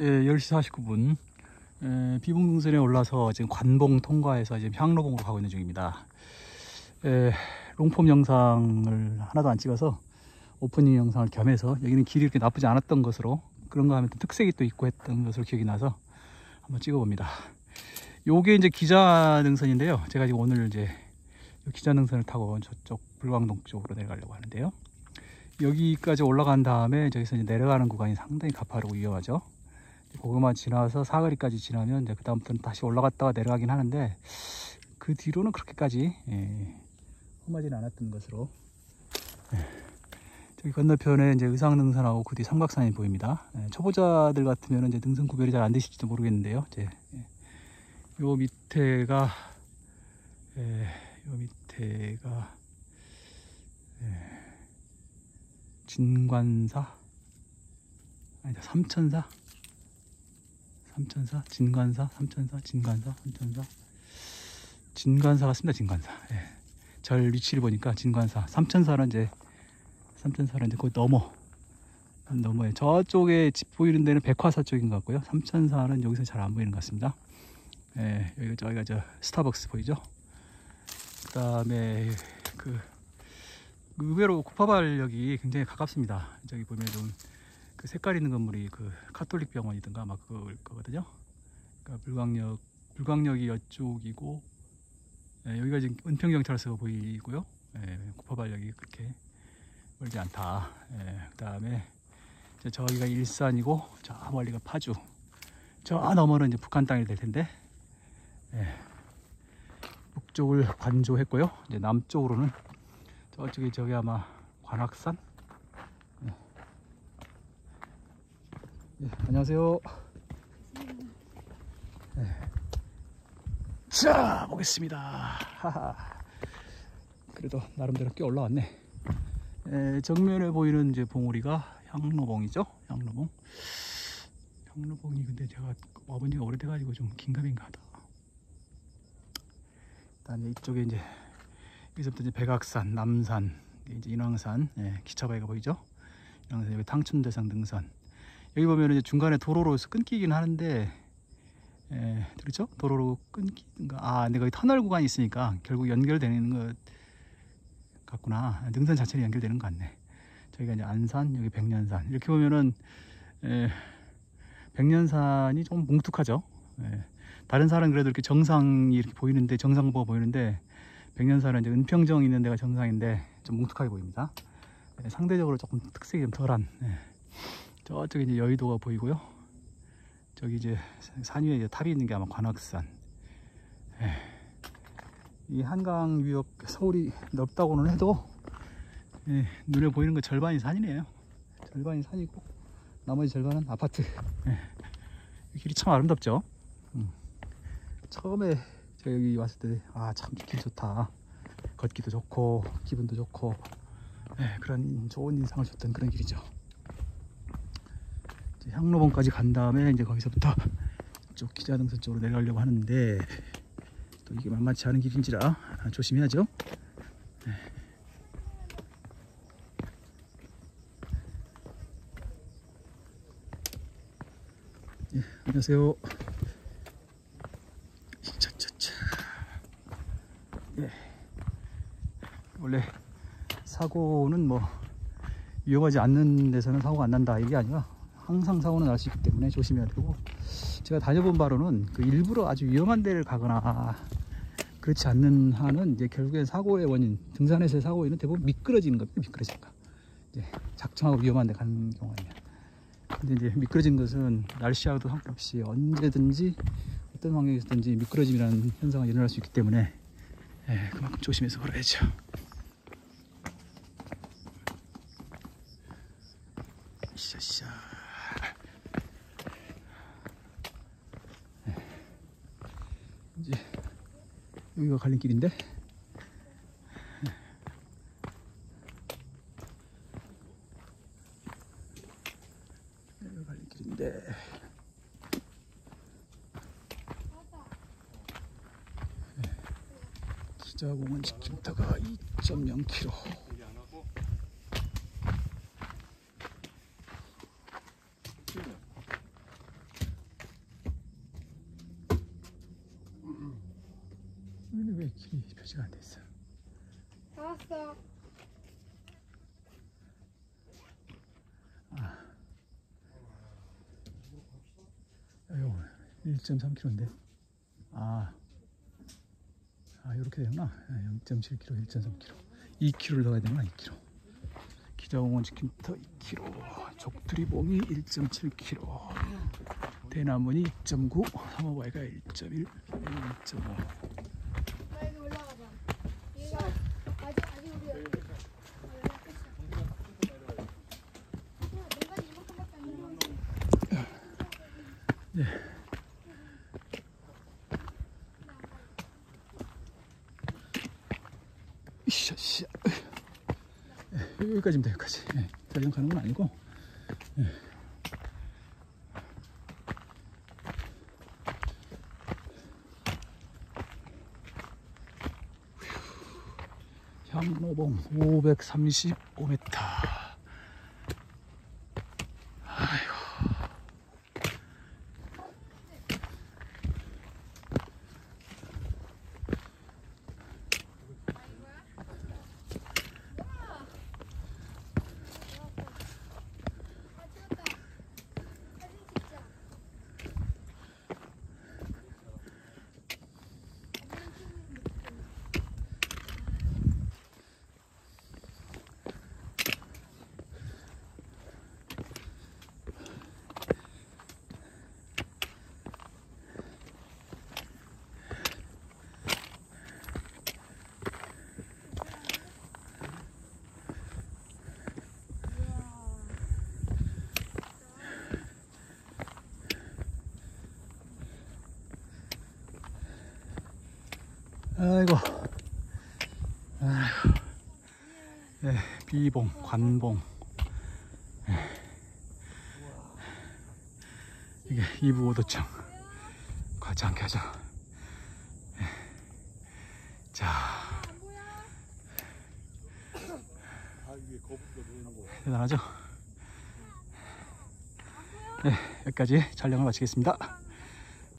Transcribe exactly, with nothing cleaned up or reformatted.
예, 열 시 사십구 분. 예, 비봉등선에 올라서 지금 관봉 통과해서 지금 향로봉으로 가고 있는 중입니다. 예, 롱폼 영상을 하나도 안 찍어서 오프닝 영상을 겸해서 여기는 길이 이렇게 나쁘지 않았던 것으로, 그런가 하면 또 특색이 또 있고 했던 것으로 기억이 나서 한번 찍어봅니다. 요게 이제 기자능선인데요. 제가 지금 오늘 이제 기자능선을 타고 저쪽 불광동 쪽으로 내려가려고 하는데요. 여기까지 올라간 다음에 저기서 이제 내려가는 구간이 상당히 가파르고 위험하죠. 그것만 지나서 사거리까지 지나면 이제 그 다음부터는 다시 올라갔다가 내려가긴 하는데, 그 뒤로는 그렇게까지 예, 험하지는 않았던 것으로. 예, 저기 건너편에 이제 의상능선하고 그 뒤 삼각산이 보입니다. 예, 초보자들 같으면 이제 능선 구별이 잘 안 되실지도 모르겠는데요. 이제 예, 요 밑에가 예, 요 밑에가 예, 진관사 아니다 삼천사 삼천사 진관사 삼천사 진관사 삼천사 진관사 같습니다. 진관사. 예. 절 위치를 보니까 진관사. 삼천사는 이제 삼천사는 이제 거기 넘어 넘어에 저쪽에 집 보이는 데는 백화사 쪽인 것 같고요. 삼천사는 여기서 잘 안 보이는 것 같습니다. 예, 여기가 저기가 저 스타벅스 보이죠? 그 다음에 그 의외로 구파발역이 굉장히 가깝습니다. 저기 보면 좀 그 색깔 있는 건물이 그 카톨릭 병원이든가 막 그걸 거거든요. 그러니까 불광역 불광역이 이쪽이고, 예, 여기가 지금 은평경찰서가 보이고요. 예, 구파발역이 그렇게 멀지 않다. 예, 그 다음에 저기가 일산이고, 저 멀리가 파주, 저 너머는 이제 북한 땅이 될 텐데, 예, 북쪽을 관조했고요. 이제 남쪽으로는 저쪽에 저기 아마 관악산. 예. 예, 안녕하세요. 예. 자, 보겠습니다. 하하. 그래도 나름대로 꽤 올라왔네. 예, 정면에 보이는 이제 봉우리가 향로봉이죠. 향로봉. 향로봉이 근데 제가 와본 지가 오래돼가지고 좀 긴가민가하다. 일단 이쪽에 이제 여기서부터 이제 백악산, 남산, 이제 인왕산, 예, 기차바위가 보이죠? 인왕산, 여기 탕춘대상 능선. 여기 보면 이제 중간에 도로로 끊기긴 하는데, 예, 그렇죠? 도로로 끊기는가? 아, 근데 거기 터널 구간이 있으니까 결국 연결되는 것 같구나. 능선 자체는 연결되는 것 같네. 저기가 이제 안산, 여기 백년산. 이렇게 보면은, 예, 백년산이 좀 뭉툭하죠? 예, 다른 산은 그래도 이렇게 정상이 이렇게 보이는데, 정상부가 보이는데, 백년산은 이제 은평정 있는 데가 정상인데 좀 뭉툭하게 보입니다. 예, 상대적으로 조금 특색이 좀 덜한. 예. 저쪽에 이제 여의도가 보이고요. 저기 이제 산 위에 이제 탑이 있는 게 아마 관악산. 예. 이 한강 위협, 서울이 넓다고는 해도 예, 눈에 보이는 거 절반이 산이네요. 절반이 산이고 나머지 절반은 아파트. 예. 이 길이 참 아름답죠. 음. 처음에 제가 여기 왔을 때 아, 참 길 좋다, 걷기도 좋고 기분도 좋고, 예, 그런 좋은 인상을 줬던 그런 길이죠. 이제 향로봉까지 간 다음에 이제 거기서부터 이쪽 기자능선 쪽으로 내려가려고 하는데, 또 이게 만만치 않은 길인지라 조심해야죠. 예. 예, 안녕하세요. 차차차. 예. 원래 사고는 뭐 위험하지 않는 데서는 사고가 안 난다 이게 아니라 항상 사고는 날 수 있기 때문에 조심해야 되고, 제가 다녀본 바로는 그 일부러 아주 위험한 데를 가거나 그렇지 않는 한은 이제 결국엔 사고의 원인, 등산에서의 사고의 원인은 대부분 미끄러지는 겁니다. 미끄러지는 거. 이제 작정하고 위험한 데 가는 경우가 아니야. 근데 이제 미끄러진 것은 날씨하고도 상관없이 언제든지 어떤 환경에서든지 미끄러짐이라는 현상이 일어날 수 있기 때문에, 예, 그만큼 조심해서 걸어야죠. 샤샤. 예. 이제 여기가 갈림길인데, 예. 여기가 갈림길인데, 기자공원 직진타가 이 점 영 킬로미터. 이 표시가 안 돼 있어. 다 왔어. 아, 아유, 일 점 삼 킬로미터인데. 아, 아 이렇게 되구나. 영 점 칠 킬로미터, 일 점 삼 킬로미터. 이 킬로미터를 넣어야 되구나. 이 킬로미터. 기자공원 지킴터 이 킬로미터, 족두리봉이 일 점 칠 킬로미터, 대나무니 이 점 구, 삼호바위가 일 점 일, 일 점 오. 나 여기 올라가봐. 얘가 아직 아직 우리 여기. 내가 이만큼밖에 안 들어오지. 네. 이샤샤. 네, 여기까지입니다. 여기까지. 네, 더 이상 가는 건 아니고. 네. 향로봉 오백삼십오 미터. 아이고. 아이고, 아이고, 네, 비봉, 관봉, 네. 이게 이부 오도청 과장 교정. 네. 자, 대단하죠? 네, 여기까지 촬영을 마치겠습니다.